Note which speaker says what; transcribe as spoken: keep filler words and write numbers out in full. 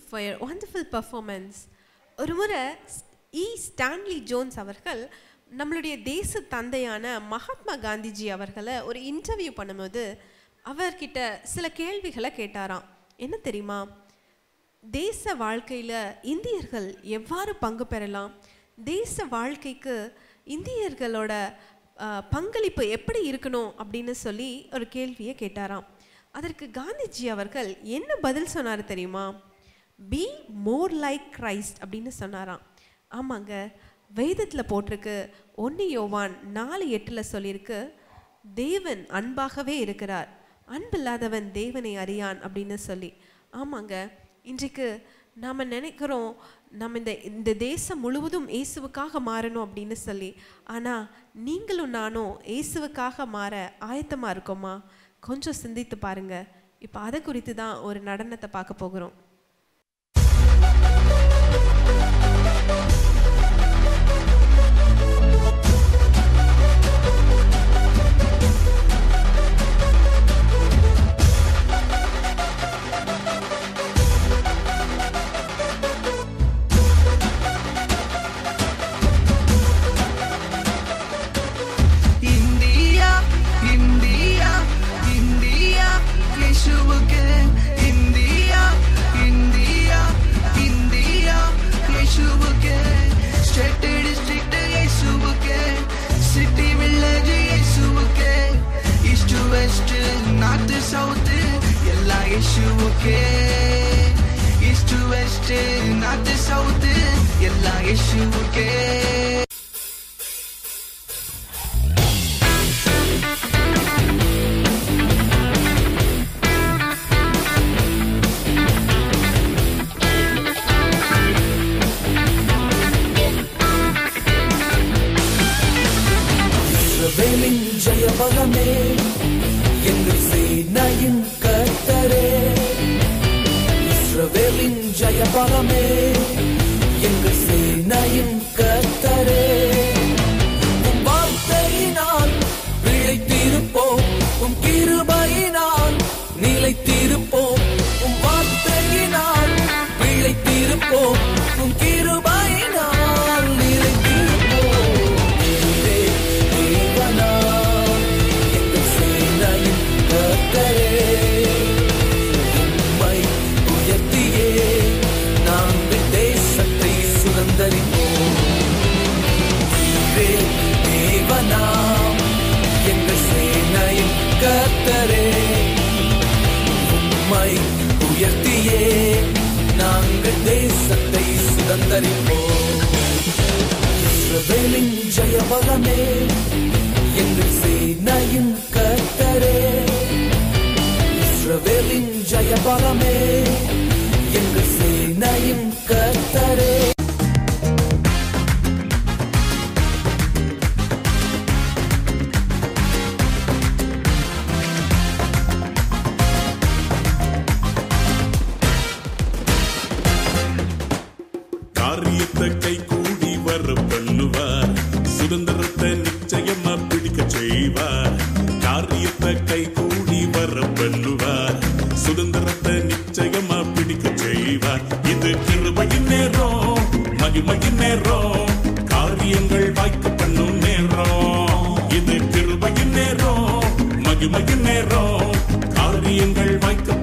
Speaker 1: for your wonderful performance. ஒரு முறை இ Stanley Jones அவர்கள் நம்மளுடைய தேச தந்தையான மகாத்மா காந்திஜி அவர்களை ஒரு இன்டர்வியூ பண்ணும்போது அவர்கிட்ட சில கேள்விகளை கேட்டாராம். என்ன தெரியுமா? தேச வாழ்க்கையில் இந்தியர்கள் எவ்வாறு பங்கு பெறலாம், தேச வாழ்க்கைக்கு இந்தியர்களோட பங்களிப்பு எப்படி இருக்கணும் அப்படின்னு சொல்லி ஒரு கேள்வியை கேட்டாராம். அதற்கு காந்திஜி அவர்கள் என்ன பதில் சொன்னார் தெரியுமா? பி மோர் லைக் கிரைஸ்ட் அப்படின்னு சொன்னாராம். ஆமாங்க, வேதத்தில் போட்டிருக்கு, ஒன்று யோவான் நாலு எட்டில் சொல்லியிருக்கு, தேவன் அன்பாகவே இருக்கிறார், அன்பில்லாதவன் தேவனை அறியான் அப்படின்னு சொல்லி. ஆமாங்க, இன்றைக்கு நாம் நினைக்கிறோம் நம்ம இந்த இந்த தேசம் முழுவதும் இயேசுவுக்காக மாறணும் அப்படின்னு சொல்லி. ஆனால் நீங்களும் நானும் இயேசுவுக்காக மாற ஆயத்தமாக இருக்கோமா? கொஞ்சம் சிந்தித்து பாருங்க. இப்போ அதை குறித்து தான் ஒரு நடனத்தை பார்க்க போகிறோம்.
Speaker 2: East to west, not the south, ella Yeshuke.
Speaker 3: இஸ்ரவேலின் ஜெயபலமே, எங்கள் சேனையின் கர்த்தரே. இஸ்ரவேலின் ஜெயபலமே, எங்கள் சேனையின் கர்த்தரே. உம் வார்த்தையினால் பிழைத்திருப்போம், உம் கிருபையினால் நிலைத்திருப்போம். உம் வார்த்தையினால் பிழைத்திருப்போம், உம் கிருபையினால் நிலைத்திருப்போம். நீரே தேவனாம், எங்கள் சேனையின் கர்த்தரே. உம்மை உயர்த்தியே நாங்கள் தேசத்தை சுதந்தரிப்போம். நீரே தேவனாம், எங்கள் சேனையின் கர்த்தரே. உம்மை உயர்த்தியே நாங்கள் தேசத்தை சுதந்தரிப்போம். இஸ்ரவேலின் ஜெயபலமே, எங்கள் சேனையின் கர்த்தரே. இஸ்ரவேலின் ஜெயபலமே, எங்கள் சேனையின் கர்த்தரே.
Speaker 4: காரியத்தை கை கூடி வர பண்ணுவார், சுதந்திரத்தை நிச்சயமா பிடிக்க செய்வார். காரியத்தை கை கூடி வர பண்ணுவார், சுதந்திரத்தை நிச்சயமா பிடிக்க செய்வார். இது கிருபையின் நேரம், மகிமையின் நேரம், காரியங்கள் வாய்க்க பண்ணும் நேரம். இது கிருபையின் நேரம், மகிமையின் நேரம், காரியங்கள் வாய்க்க